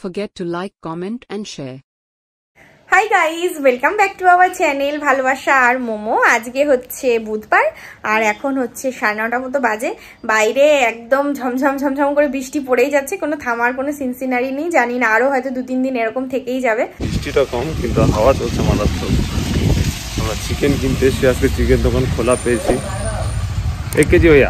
forget to like, comment and share. Hi guys, welcome back to our channel ভালোবাসা আর মোমো। আজকে হচ্ছে বুধবার আর এখন হচ্ছে 9:30 মতো বাজে। বাইরে একদম ঝমঝম ঝমঝম করে বৃষ্টি পড়েই যাচ্ছে, কোনো থামার কোনো সিনসিনারি নেই। জানি না আরো হয়তো 2-3 দিন এরকম থেকেই যাবে। বৃষ্টিটা কম কিন্তু হাওয়া চলছে মারাত্মক। আমরা চিকেন কিনতে এসেছি, আজকে চিকেন দোকান খোলা পেয়েছি। 1 কেজি भैया।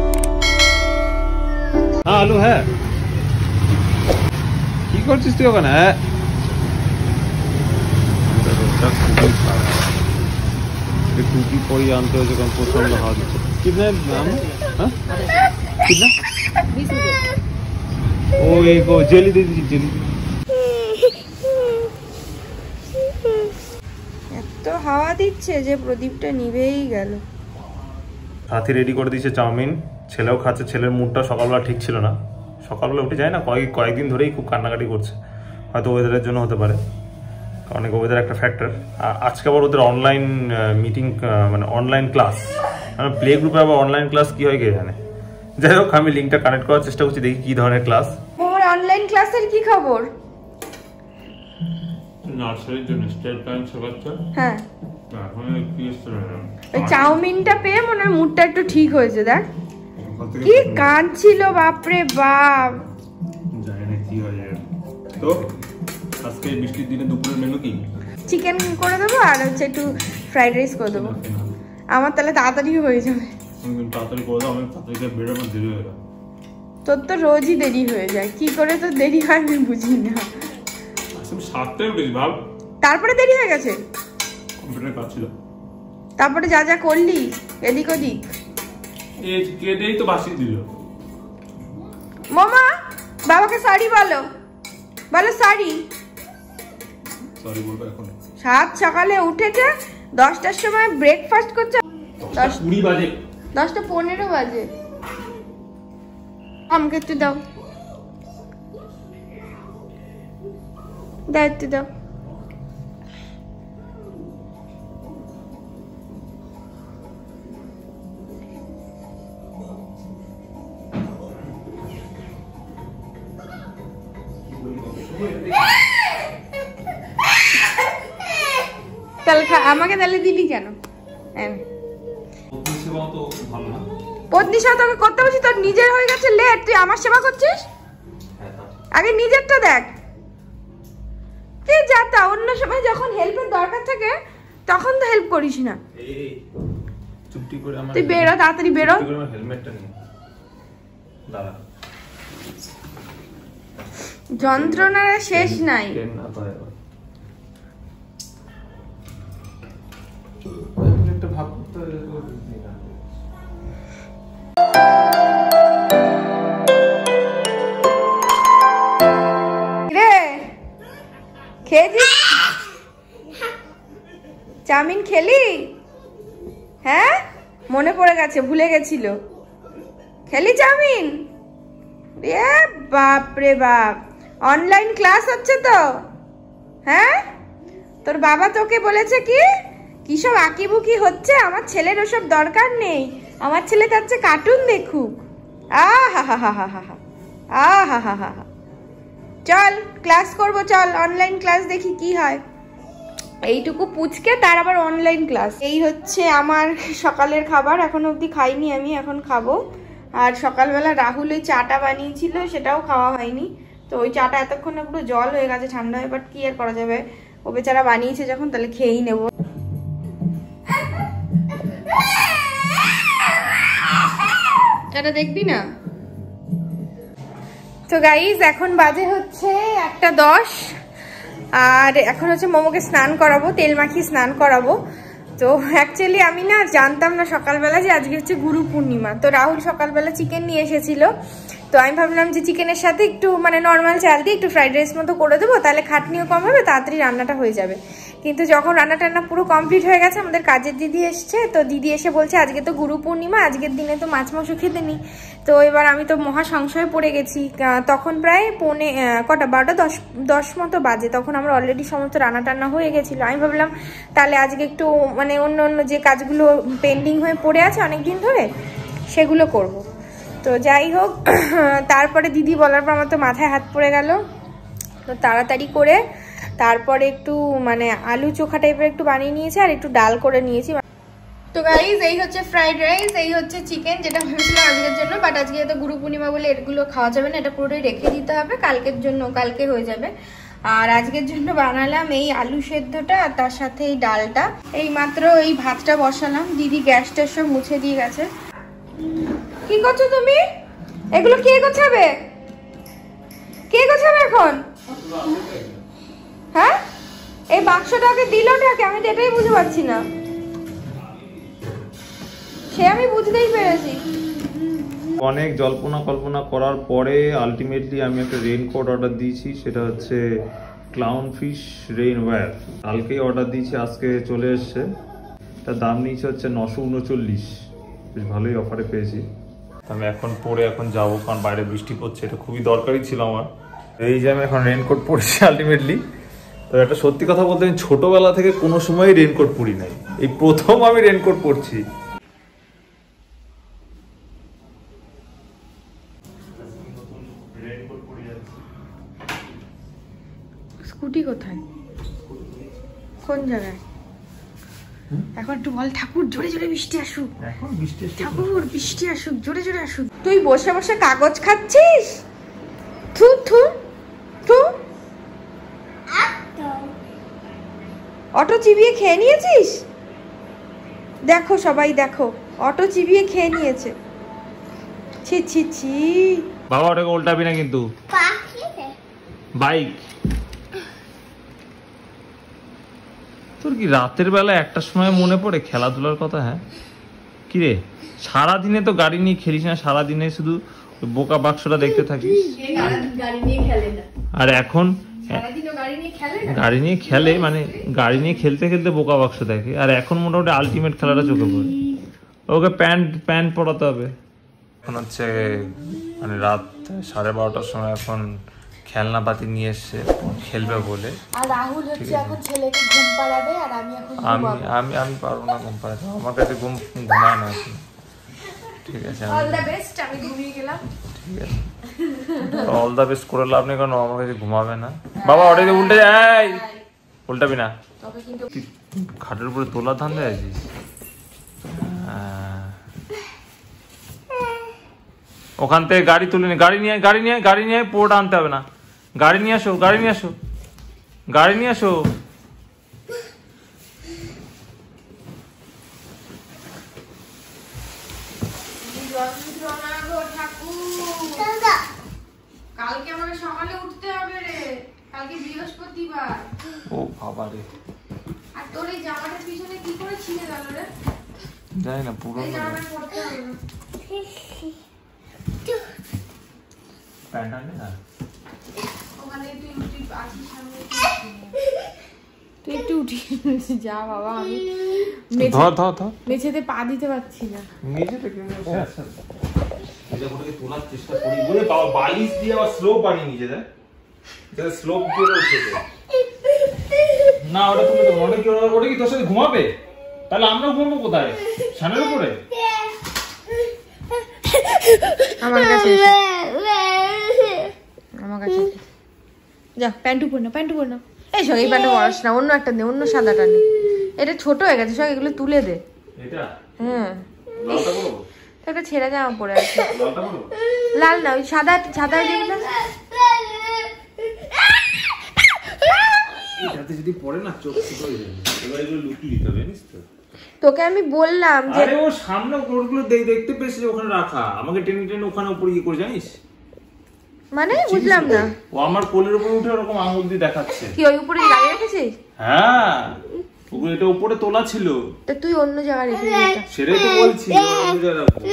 হ্যাঁ আলু হ্যাঁ। কি করছিস তুই ওখানে? टूटी पड़ी जानते हो जो पसंद हाथ कितने दाम? कितना? 20 रुपए। ओ एक जेली दे दीजिए जेली। এত হাওয়া দিচ্ছে যে প্রদীপটা নিভেই গেল। সাথী রেডি করে দিয়েছে চাউমিন, ছেলেও খাচ্ছে। ছেলের মুডটা সকালবেলা ঠিক ছিল না, সকালবেলা উঠে যায় না, কয়েকদিন ধরেই খুব কান্নাকাটি করছে। হয়তো ওয়েদারের জন্য হতে পারে, অনেক ওয়েদার একটা ফ্যাক্টর। আজকে আবার ওদের অনলাইন মিটিং, মানে অনলাইন ক্লাস, মানে প্লে গ্রুপে আবার অনলাইন ক্লাস কি হয় কে জানে। যাই হোক, আমি লিঙ্কটা কানেক্ট করার চেষ্টা করছি, দেখি কি ধরনের ক্লাস। ওর অনলাইন ক্লাসের কি খবর? নার্সারির জন্য স্টেট ব্যাংক সরকার। হ্যাঁ, এখন কি ওই চাউমিনটা পেয়ে মনে হয় মুডটা একটু ঠিক হয়েছে। দেখ কি কাঁদছিল, বাপরে বাপ। জানি না কি হয়। তো আজকে বৃষ্টির দিনে দুপুরের মেনু কি? চিকেন করে দেবো আর হচ্ছে একটু ফ্রাইড রাইস করে দেবো। আমার তাহলে তাড়াতাড়ি হয়ে যাবে। তাড়াতাড়ি করে দাও, আমি তাড়াতাড়ি বেরোনো দেরি হয়ে যাবে। তোর তো রোজই দেরি হয়ে যায়, কি করে তো দেরি হয় আমি বুঝি না। আমি 7টায় উঠেছি ভাব, তারপরে দেরি হয়ে গেছে। কম্পিউটারে কাজ ছিল। তারপরে যা যা করলি এদিক ওদিক, এই কেটেই তো বাসি দিল। মামা বাবাকে শাড়ি বলো, বলো শাড়ি। সরি বলবো এখন। 7 সকালে উঠেছে, 10টার সময় ব্রেকফাস্ট করছে। 10:20 বাজে, 10:15 বাজে। আমাকে একটু দাও, দাও একটু দাও। আমাকে তাহলে দিবি কেন? পত্নী সেবা তোকে করতে বলছি, তোর নিজের হয়ে গেছে লেট, তুই আমার সেবা করছিস? আগে নিজেরটা দেখ। কি যাতা, অন্য সময় যখন হেল্পের দরকার থাকে তখন তো হেল্প করিস না। তুই বেরো, তাড়াতাড়ি বেরো। যন্ত্রণার শেষ নাই। খেয়েছিস চাউমিন? খেলি? হ্যাঁ, মনে পড়ে গেছে, ভুলে গেছিল। খেলি চাউমিন? এ বাপ রে বাপ, অনলাইন ক্লাস হচ্ছে তো? হ্যাঁ, তোর বাবা তোকে বলেছে কি সব আঁকিবুকি হচ্ছে? আমার ছেলের ওসব দরকার নেই, আমার ছেলে যাচ্ছে কার্টুন দেখুক। আহা হা হা হা হা হা, আহা হা হা হা। চল ক্লাস করব, চল অনলাইন ক্লাস দেখি কি হয়। এইটুকু পুচকে তার আবার অনলাইন ক্লাস। এই হচ্ছে আমার সকালের খাবার, এখন অবধি খাইনি আমি, এখন খাবো। আর সকালবেলা রাহুল ওই চাটা বানিয়েছিল, সেটাও খাওয়া হয়নি। তো ওই চাটা এতক্ষণে পুরো জল হয়ে গেছে, ঠান্ডা হয়ে, বাট কি আর করা যাবে, ও বেচারা বানিয়েছে যখন, তাহলে খেয়েই নেবো। চাটা দেখবি না? তো গাইজ এখন বাজে হচ্ছে 1:10 আর এখন হচ্ছে মোমোকে স্নান করাবো, তেল মাখিয়ে স্নান করাবো। তো অ্যাকচুয়ালি আমি না জানতাম না সকালবেলা যে আজকে হচ্ছে গুরু পূর্ণিমা। তো রাহুল সকালবেলা চিকেন নিয়ে এসেছিল, তো আমি ভাবলাম যে চিকেনের সাথে একটু মানে নর্মাল চাল দিয়ে একটু ফ্রাইড রাইস মতো করে দেবো, তাহলে খাটনিও কম হবে, তাড়াতাড়ি রান্নাটা হয়ে যাবে। কিন্তু যখন রান্না টান্না পুরো কমপ্লিট হয়ে গেছে, আমাদের কাজের দিদি এসছে। তো দিদি এসে বলছে আজকে তো গুরু পূর্ণিমা, আজকের দিনে তো মাছ মাংস খেতে নি। তো এবার আমি তো মহা সংশয়ে পড়ে গেছি। তখন প্রায় 12:10 মতো বাজে, তখন আমরা অলরেডি সমস্ত রান্না টান্না হয়ে গেছিলো। আমি ভাবলাম তাহলে আজকে একটু মানে অন্য অন্য যে কাজগুলো পেন্ডিং হয়ে পড়ে আছে অনেকদিন ধরে সেগুলো করব। তো যাই হোক, তারপরে দিদি বলার পর আমার তো মাথায় হাত পড়ে গেল। তো তো তাড়াতাড়ি করে তারপরে একটু মানে আলু চোখা টাইপের একটু বানিয়ে নিয়েছি আর একটু ডাল করে নিয়েছি। তো গাইজ এই হচ্ছে ফ্রাইড রাইস, এই হচ্ছে চিকেন, যেটা ভেবেছিলাম আজকের জন্য, বাট আজকে তো গুরু পূর্ণিমা বলে এগুলো খাওয়া যাবে না, এটা পুরোটাই রেখে দিতে হবে কালকের জন্য, কালকে হয়ে যাবে। আর আজকের জন্য বানালাম এই আলু সেদ্ধটা আর তার সাথে এই ডালটা। এই মাত্র এই ভাতটা বসালাম, দিদি গ্যাসটা সব মুছে দিয়ে গেছে। কি করছো তুমি? এগুলো কে গোছাবে? কে গোছাবে এখন? হ্যাঁ, এই বাক্সটাকে দিলটাকে আমি তো এটাই বুঝতে পারছি না। সে আমি বুঝতেই পেরেছি। অনেক জল্পনা কল্পনা করার পরে আলটিমেটলি আমি একটা রেইনকোট অর্ডার দিয়েছি, সেটা হচ্ছে ক্লাউন ফিশ রেইনওয়্যার। কালকেই অর্ডার দিয়েছি, আজকে চলে এসছে। তার দাম নিয়েছে হচ্ছে 939, বেশ ভালোই অফারে পেয়েছি। আমি এখন পরে এখন যাবো, কারণ বাইরে বৃষ্টি পড়ছে, এটা খুবই দরকারি ছিল আমার। এই যে আমি এখন রেইনকোট পরেছি আলটিমেটলি। তো একটা সত্যি কথা বলতে, আমি ছোটবেলা থেকে কোনো সময় রেইনকোট পরি নাই, এই প্রথম আমি রেইনকোট পরছি। স্কুটি কোথায়, কোন জায়গায়? এখন একটু বল ঠাকুর জোরে জোরে বৃষ্টি আসুক, এখন বৃষ্টি ঠাকুর বৃষ্টি আসুক, জোরে জোরে আসুক। তুই বসে বসে কাগজ খাচ্ছিস? থু থু থু। অটো চিবিয়ে খেয়ে নিয়েছিস? দেখো সবাই দেখো, অটো চিবিয়ে খেয়ে নিয়েছে। ছি ছি ছি। বাবা ওটাকে উল্টাবি না কিন্তু। বাইক তোর কি রাতের বেলা একটা সময় মনে পড়ে খেলাধুলার কথা? হ্যাঁ কি রে, সারাদিনে তো গাড়ি নিয়ে খেলিস না, সারাদিনে শুধু বোকা বাক্সটা দেখতে থাকিস। আর এখন গাড়ি নিয়ে খেলে, মানে গাড়ি নিয়ে খেলতে খেলতে বোকা বাক্স দেখে। আর এখন মোটামুটি আলটিমেট খেলাটা চোখে পড়ে। ওকে প্যান্ট পরাতে হবে। এখন হচ্ছে মানে রাত 12:30টার সময়, এখন খেলনা পাতি নিয়ে এসছে খেলবে বলে। আর রাহুল হচ্ছে এখন ছেলেকে ঘুম পাড়াবে, আর আমি এখন আমি পারবো না ঘুম পাড়াতে, আমার কাছে ঘুমায় না এখন। ঠিক আছে, অল দ্য বেস্ট, আমি ঘুমিয়ে গেলাম। ঠিক আছে, অল দ্য বেস্ট করে লাভ নেই, কারণ আমার কাছে ঘুমাবে না। বাবা ওটা উল্টে যায়, উল্টাবি না। খাটের উপরে তোলা ধান দেয় আছিস। ওখান থেকে গাড়ি তুলে নি, গাড়ি নিয়ে পুরোটা আনতে হবে না। গাড়ি নিয়ে আসো। কালকে আমাকে সকালে উঠতে হবে রে, কালকে বৃহস্পতিবার। ও বাবা রে, আর তোর এই জামাটার পিছনে কি করে ছিঁড়ে গেল রে? জানি না, পুরো জামাটা পরতে হবে না। প্যান্ট আনলে না, ওখানে তুই আছিস সামনে, তুই একটু উঠি যা বাবা। আমি মেঝেতে পা দিতে পারছি না। তোলার চেষ্টা করি বলে বাবা বালিশ দিয়ে আবার স্লোপ বানিয়ে নিয়ে যায়, স্লোপ দিয়ে উঠেছে না। ওটা তুমি তো ওটা কি তোর সাথে ঘুমাবে? তাহলে আমরা ঘুমাবো কোথায়? ছানের উপরে? আমার কাছে যা, প্যান্টু পর না। এই সব এই প্যান্টু পরাস না, অন্য একটা নে, অন্য সাদাটা নে। এটা ছোট হয়ে গেছে, সব এগুলো তুলে দে। এটা হ্যাঁ, লালটা পরবো? একটা ছেঁড়া জামা পরে আছে। লালটা পরবো? লাল না, ওই সাদা যেগুলো। এটাতে যদি পড়ে না চোখ ছোট হয়ে যাবে। এবার এগুলো লুকিয়ে দিতে হবে, জানিস তো? তোকে আমি বললাম যে আরে ও সামনে ওগুলো দেখতে পেয়েছি ওখানে রাখা, আমাকে টেনে ওখানে উপরে ইয়ে করে, জানিস মানে? বুঝলাম না। ও আমার কোলের উপরে উঠে ওরকম আঙুল দিয়ে দেখাচ্ছে। কি ওই উপরে দাঁড়িয়ে রেখেছিস? হ্যাঁ, ওগুলো এটা উপরে তোলা ছিল। তা তুই অন্য জায়গায় রেখেছিস। সেটাই তো বলছি, অন্য জায়গায় রাখবো।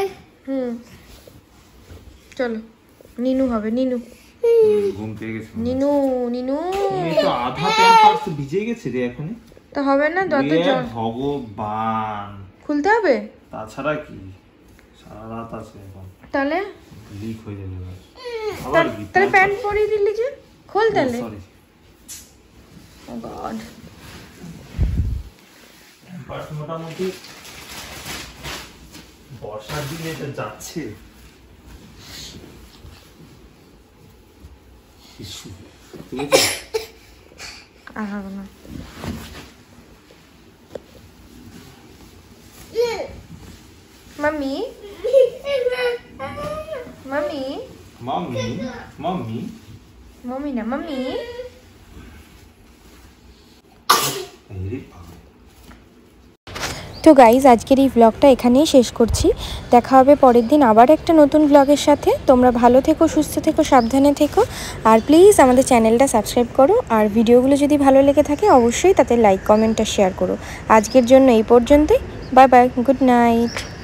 চলো, নিনু হবে, নিনু। ঘুম পেয়ে গেছে নিনু। এই তো আধা প্যান্ট পার্স ভিজে গেছে রে এখন। তা হবে না, যত জল। ভগবান, খুলতে হবে। তাছাড়া কি, সারা রাত আছে এখন, তাহলে লিক হয়ে যাবে। আবার কি, তাহলে প্যান্ট পরিয়ে দিলি যে, খোল তাহলে। সরি, ও গড। পার্স মোটামুটি বর্ষার দিনে এটা যাচ্ছে। আর হবে না। Mummy mummy mummy mummy mummy না মাম্মি। তো গাইজ আজকের এই ব্লগটা এখানেই শেষ করছি। দেখা হবে পরের দিন আবার একটা নতুন ব্লগের সাথে। তোমরা ভালো থেকো, সুস্থ থেকো, সাবধানে থেকো, আর প্লিজ আমাদের চ্যানেলটা সাবস্ক্রাইব করো। আর ভিডিওগুলো যদি ভালো লেগে থাকে অবশ্যই তাতে লাইক, কমেন্ট আর শেয়ার করো। আজকের জন্য এই পর্যন্তই। Bye bye, good night.